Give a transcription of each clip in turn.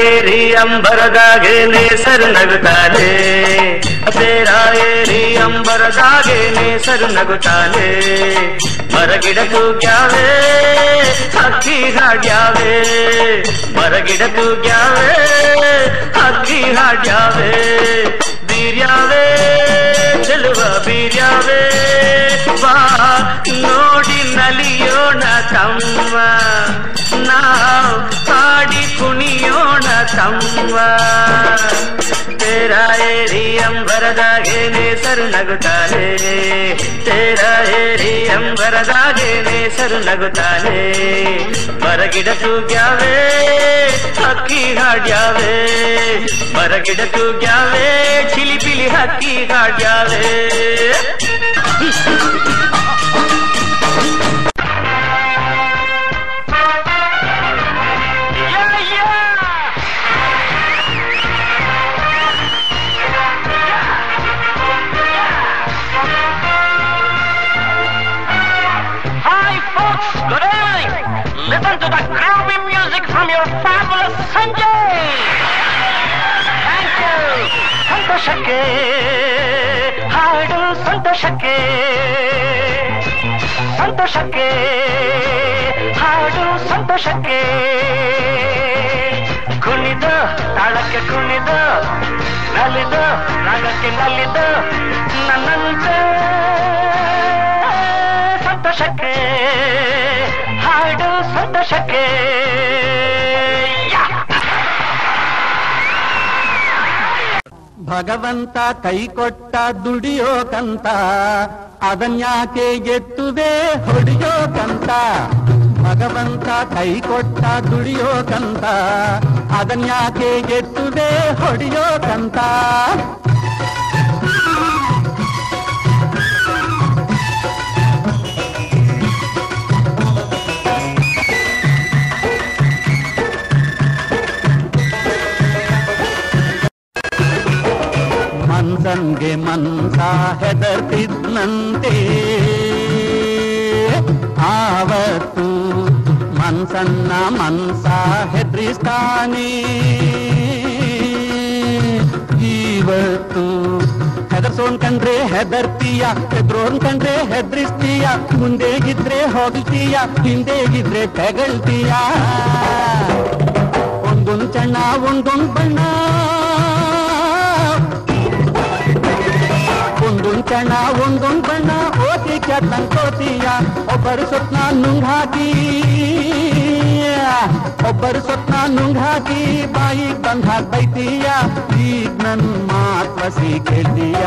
ಏರಿ ಅಂಬರದಾಗೆ ನೇಸರು ನಗುತ್ತಾನೆ, ತೇರ ಏರಿ ಅಂಬರದಾಗೆ ನೇಸರು ನಗುತ್ತಾನೆ. ಮರಗಿಡ ತೂಗ್ಯಾವೆ ಹಕ್ಕಿ ಹಾಡ್ಯಾವೆ, ಮರಗಿಡ ತೂಗ್ಯಾವೆ ಹಕ್ಕಿ ಹಾಡ್ಯಾವೆ. ಬೀರ್ಯಾವೆ ಚೆಲುವ ಬೀರ್ಯಾವೆ, ಬಾ ನೋಡಿ ನಲಿಯೋಣ ತಮ್ಮ, ನಾವು ಹಾಡಿ ಕುಣಿಯೋಣ ತಮ್ಮ. ತೇರ ಏರಿ ಅಂಬರದಾಗೆ ನೇಸರು ನಗುತ್ತಾನೆ, ತೇರ ಏರಿ ಅಂಬರದಾಗೆ ನೇಸರು ನಗುತ್ತಾನೆ. ಮರಗಿಡ ತೂಗ್ಯಾವೆ ಹಕ್ಕಿ ಹಾಡ್ಯಾವೆ, ಮರಗಿಡ ತೂಗ್ಯಾವೆ ಚಿಲಿಪಿಲಿ ಹಕ್ಕಿ ಹಾಡ್ಯಾವೆ. Listen to the groovy music from your fabulous Sanjay. Thank you. ಸಂತೋಷಕ್ಕೆ ಹಾಡು, ಸಂತೋಷಕ್ಕೆ ಸಂತೋಷಕ್ಕೆ ಹಾಡು, ಸಂತೋಷಕ್ಕೆ ಕುಣಿದ ತಾಳಕ್ಕೆ ಕುಣಿದ, ನಲಿದ ರಾಗಕ್ಕೆ ನಲಿದ ನನ್ನಂತೆ ಸಂತೋಷಕ್ಕೆ ಹಾಡು, ಸಂತೋಷಕ್ಕೆ. ಭಗವಂತ ಕೈ ಕೊಟ್ಟ ದುಡಿಯೋಕಂತ, ಅದನ್ಯಾಕೆ ಎತ್ತುವೆ ಹೊಡಿಯೋಕಂತ. ಭಗವಂತ ಕೈ ಕೊಟ್ಟ ದುಡಿಯೋಕಂತ, ಅದನ್ಯಾಕೆ ಎತ್ತುವೆ ಹೊಡಿಯೋಕಂತ. ಮನ್ಸನ್ಗೆ ಮನ್ಸ ಹೆದರ್ತಿದ್ನಂತೆ ಆವತ್ತು, ಮನ್ಸನ್ನ ಮನ್ಸ ಹೆದ್ರಿಸ್ತಾನೆ ಇವತ್ತು. ಹೆದರ್ಸೋನ್ ಕಂಡ್ರೆ ಹೆದರ್ತೀಯ, ಹೆದ್ರೋನ್ ಕಂಡ್ರೆ ಹೆದ್ರಿಸ್ತೀಯ, ಮುಂದೆ ಇದ್ರೆ ಹೋಗ್ತೀಯ, ಹಿಂದೆ ಇದ್ರೆ ತೆಗಳ್ತೀಯ. ಒಂದೊಂದು ಚಣ್ಣ ಒಂದೊಂದು ಬಣ್ಣ, ಒಂದೊಂದು ಚಣ್ಣ ಒಂದೊಂದು ಬಣ್ಣ, ಓತಿ ಕೆತ್ತಂಕೋತೀಯ. ಒಬ್ಬರು ಸ್ವಪ್ನ ನುಂಗಾಕಿ, ಒಬ್ಬರು ಸ್ವಪ್ನ ನುಂಗಾಕಿ, ಬಾಯಿ ಬಂದ ಬೈತೀಯ. ಈಗ ನನ್ ಮಾತ್ವಸಿ ಕೇಳ್ತೀಯ.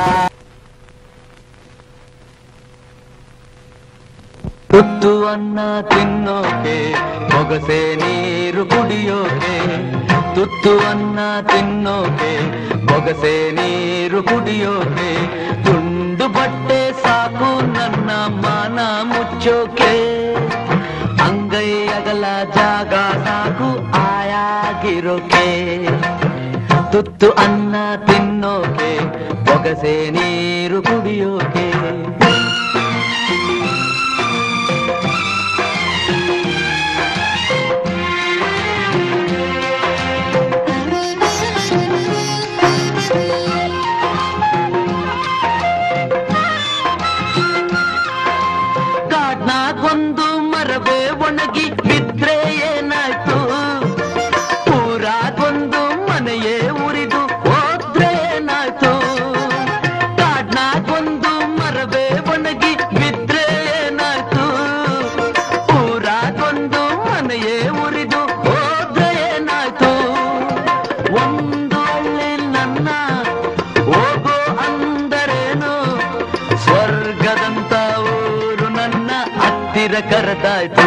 ತುತ್ತು ಅನ್ನ ತಿನ್ನೋಕೆ, ಮೊಗಸೆ ನೀರು ಕುಡಿಯೋಕೆ. ತುತ್ತು ಅನ್ನ ತಿನ್ನೋಕೆ, ಮೊಗಸೆ ನೀರು ಕುಡಿಯೋಕೆ. ತುಂಡು ಬಟ್ಟೆ ಸಾಕು ನನ್ನ ಮಾನ ಮುಚ್ಚೋಕೆ. ಅಂಗೈ ಅಗಲ ಜಾಗ ಸಾಕು ಆಯಾಗಿರೋಕೆ. ತುತ್ತು ಅನ್ನ ತಿನ್ನೋಕೆ, ಮೊಗಸೆ ನೀರು ಕುಡಿಯೋಕೆ. ಕಾಡ್ನಾಗೊಂದು ಮರವೇ ಒಣಗಿ ಬಿದ್ರೆ ಏನಾಯ್ತು, ಊರಾಗೊಂದು ಮನೆಯೇ ಉರಿದು ಹೋದ್ರೆ ಏನಾಯ್ತು. ಕಾಡ್ನಾಗೊಂದು ಮರವೇ ಒಣಗಿ ಬಿದ್ರೆ ಏನಾಯ್ತು, ಊರಾಗೊಂದು ಮನೆಯೇ ಉರಿದು ಹೋದ್ರೆ ಏನಾಯ್ತು. ಒಂದು ಹಳ್ಳಿ ನನ್ನ ಹೋಗೋ ಅಂದರೇನು, ಸ್ವರ್ಗದಂತ ಊರು ನನ್ನ ಹತ್ತಿರ ಕರೆದಾಯ್ತು.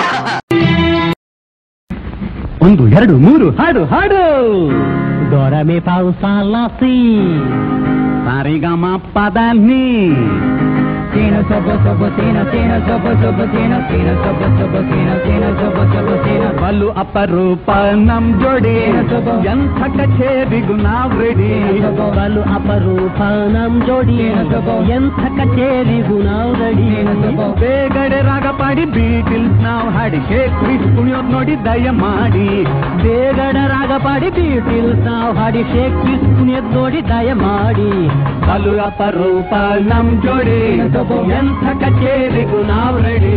1 2 3 ಹಾಡು ಹಾಡು. ದೊರಮೆ ಪಾವು ಸಾಲ ಸಿ, ಸಾರಿಗಮ ಪದ ನೀ, ಸೇನ ಸೊಬ ಸೊಬ ಸೇನ ಸೇನ ಸೊಬ ಸೊಬ ಸೇನ ಸೇನ ಸೊಬ ಸೊಬ ಸೇನ ಸೇನ ಸೊಬ ಸೊಬ ಸೇನ ಬಲು ಅಪರೂಪ ನಮ್ ಜೋಡಿ ಎಂಥ ಕಚೇರಿಗೂ ನಾವ್ ರೆಡಿ ಬಲು ಅಪರೂಪ ನಮ್ ಜೋಡಿ ಎಂಥ ಕಚೇರಿಗೂ ನಾವ್ ರೆಡಿ ಬೇಗಡೆ ರಾಗ ಪಾಡಿ ಬೀಟಿಲ್ಸ್ ನಾವ್ ಹಾಡಿ ಶೇಕ್ ಪೀಸ್ ಕುಣಿಯೋದ್ ನೋಡಿ ದಯ ಮಾಡಿ ಬೇಗಡ ರಾಗ ಪಾಡಿ ಬೀಟಿಲ್ಸ್ ನಾವ್ ಹಾಡಿ ಶೇಕ್ ಪೀಸ್ ಕುಣಿಯೋದ್ ನೋಡಿ ದಯ ಮಾಡಿ ಬಲು ಅಪರೂಪ ನಮ್ ಜೋಡಿ ಎಂಥ ಕಚೇರಿಗೂ ನಾವ್ ರೆಡಿ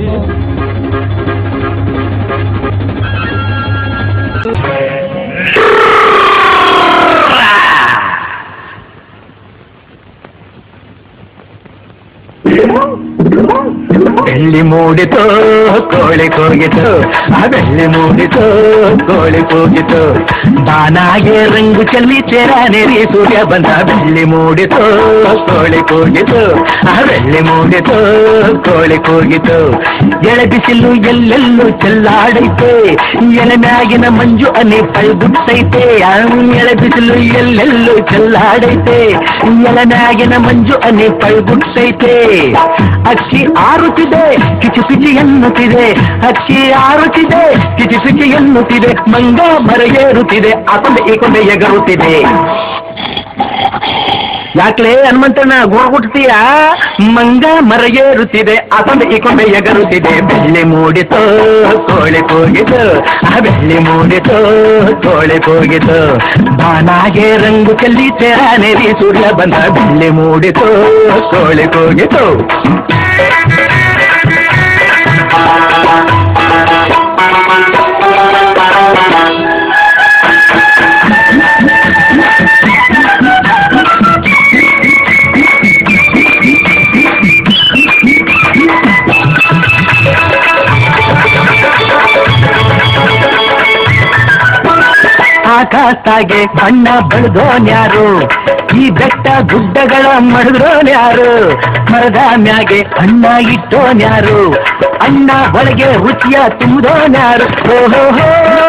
ಬೆಳ್ಳಿ ಮೂಡಿತು ಕೋಳಿ ಕೂಗಿತು ಆ ಬೆಳ್ಳಿ ಮೂಡಿತು ಕೋಳಿ ಕೂಗಿತು ಬಾನಾಗೆ ರಂಗು ಚೆಲ್ಲಿ ಚೆರಾನೆರಿ ಸೂರ್ಯ ಬಂದ ಬೆಳ್ಳಿ ಮೂಡಿತು ಕೋಳಿ ಕೂಗಿತು ಆ ಬೆಳ್ಳಿ ಮೂಡಿತು ಕೋಳಿ ಕೂಗಿತು ಎಳೆ ಬಿಸಿಲು ಎಲ್ಲೆಲ್ಲೂ ಚೆಲ್ಲಾಡೈತೆ ಎಲೆ ಮ್ಯಾಗಿನ ಮಂಜು ಅನಿ ಪೈಗುಟ್ಟೈತೆ ಎಳೆ ಬಿಸಿಲು ಎಲ್ಲೆಲ್ಲೂ ಚೆಲ್ಲಾಡೈತೆ ಎಲೆ ಮ್ಯಾಗಿನ ಮಂಜು ಅನಿ ಪೈಗುಟ್ಟೈತೆ ಅಕ್ಕಿ ಆರುತ್ತಿದೆ ಕಿಚಿ ಪಿಚಿ ಎನ್ನುತ್ತಿದೆ ಅಕ್ಕಿ ಆರುತ್ತಿದೆ ಕಿಚಿ ಪಿಚಿ ಎನ್ನುತ್ತಿದೆ ಮಂಗ ಮರಗೇರುತ್ತಿದೆ ಅಕೊಂಡೆ ಈ ಕೊಂಡೆ ಎಗರುತ್ತಿದೆ ಯಾಕ್ಲೆ ಹನುಮಂತಣ್ಣ ಗೋಗುಟ್ತೀಯ ಮಂಗ ಮರಗೇರುತ್ತಿದೆ ಅಕೊಂಡೆ ಈ ಕೊಂಡೆ ಎಗರುತ್ತಿದೆ ಬೆಳ್ಳಿ ಮೂಡಿತು ಕೋಳಿ ಕೂಗಿತು ಆ ಬೆಳ್ಳಿ ಮೂಡಿತು ಕೋಳಿ ಕೂಗಿತು ಬಾನಾಗೆ ರಂಗು ಚೆಲ್ಲಿ ತೆರಾನೆರಿ ಸೂರ್ಯ ಬಂದ ಬೆಳ್ಳಿ ಮೂಡಿತು ಕೋಳಿ ಕೂಗಿತು ಆಕಾಶಾಗೆ ಕಣ್ಣ ಬಳ್ದೋನ್ಯಾರು ಈ ಬೆಟ್ಟ ಗುಡ್ಡಗಳ ಮಡದ್ರೋನ್ಯಾರು ಮರದ ಮ್ಯಾಗೆ ಅಣ್ಣ ಇಟ್ಟೋನ್ಯಾರು ಅಣ್ಣ ಒಳಗೆ ರುಚಿಯ ತುಂಬಿದೋನ್ಯಾರು ಓಹೋ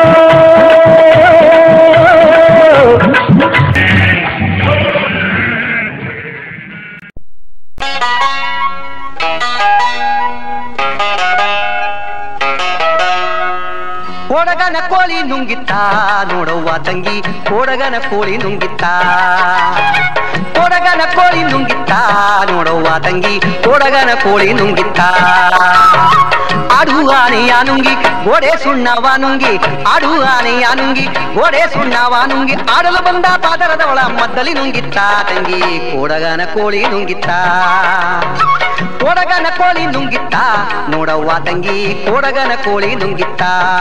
ಕೋಡಗನ ಕೋಳಿ ನುಂಗಿತ್ತ ನೋಡವ್ವ ತಂಗಿ ಕೋಡಗನ ಕೋಳಿ ನುಂಗಿತ್ತ ಕೋಡಗನ ಕೋಳಿ ನುಂಗಿತ್ತ ನೋಡವ್ವ ತಂಗಿ ಕೋಡಗನ ಕೋಳಿ ನುಂಗಿತ್ತ ಆಡು ಆನೆಯ ನುಂಗಿ ಗೋಡೆ ಸುಣ್ಣವ ನುಂಗಿ ಆಡು ಆನೆಯ ನುಂಗಿ ಗೋಡೆ ಸುಣ್ಣವ ನುಂಗಿ ಆಡಲು ಬಂದ ಪಾದರದವಳ ಮದ್ದಲಿ ನುಂಗಿತ್ತ ತಂಗಿ ಕೋಡಗನ ಕೋಳಿ ನುಂಗಿತ್ತ ಕೋಡಗನ ಕೋಳಿ ನುಂಗಿತ್ತ ನೋಡವ್ವ ತಂಗಿ ಕೋಡಗನ ಕೋಳಿ ನುಂಗಿತ್ತ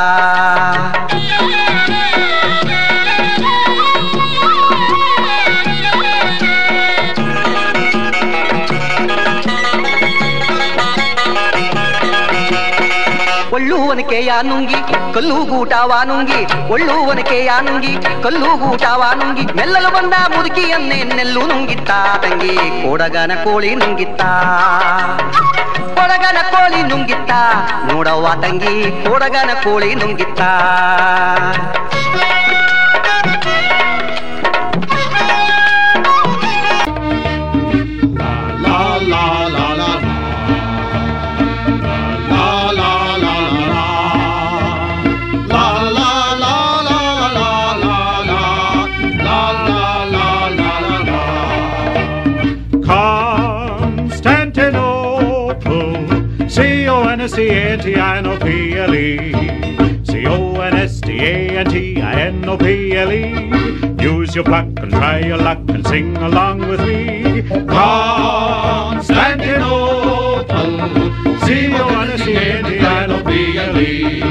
ಒಳ್ಳುವನಕೆಯ ನುಂಗಿ ಕಲ್ಲು ಗೂಟವ ನುಂಗಿ ಒಳ್ಳುವನಕೆಯ ನುಂಗಿ ಕಲ್ಲು ಗೂಟವ ನುಂಗಿ ಮೆಲ್ಲಲು ಬಂದ ಮುದುಕಿಯನ್ನೇ ನೆಲ್ಲು ನುಂಗಿತ್ತ ತಂಗಿ ಕೋಡಗನ ಕೋಳಿ ನುಂಗಿತ್ತ ಕೋಡಗನ ಕೋಳಿ ನುಂಗಿತ್ತ ನೋಡವ್ವ ತಂಗಿ ಕೋಡಗನ ಕೋಳಿ ನುಂಗಿತ್ತ C-O-N-S-T-A-N-T-I-N-O-P-L-E C-O-N-S-T-A-N-T-I-N-O-P-L-E Use your pluck and try your luck and sing along with me. Constantinople C-O-N-S-T-A-N-T-I-N-O-P-L-E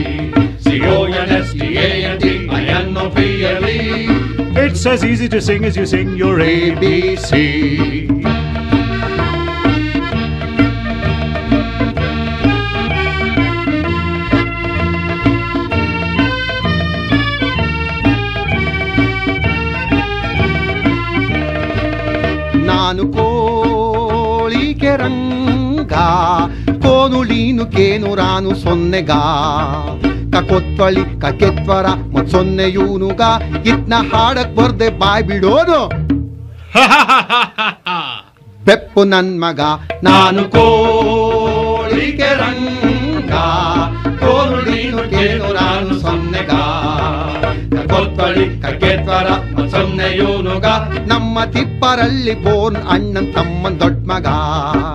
C-O-N-S-T-A-N-T-I-N-O-P-L-E It's as easy to sing as you sing your ABC. ನಾನು ಕೋಳಿಗೆ ರಂಗ ಕೋನುಳೀನು ಕೇನು ರಾನು ಸೊನ್ನೆಗ ಕಕೊತ್ವಳಿ ಕಕೆತ್ವರ ಮತ್ ಸೊನ್ನೆಯೂನುಗ ಇತ್ನ ಹಾಡಕ್ ಬರ್ದೆ ಬಾಯ್ ಬಿಡೋದು ಪೆಪ್ಪು ನನ್ ಮಗ. ನಾನು ಕೋಳಿಗೆ ರಂಗ, ಕೋಲು ನೀನು ಕೇಳು ನಾನು ಸೊನ್ನೆಗ, ಕೊತ್ತಳಿ ಕಗ್ಗೆತ್ವರ ಸೊನ್ನೆಯೂನುಗ. ನಮ್ಮ ತಿಪ್ಪರಲ್ಲಿ ಬೋನ್ ಅಣ್ಣನ್ ತಮ್ಮನ್ ದೊಡ್ಡ ಮಗ.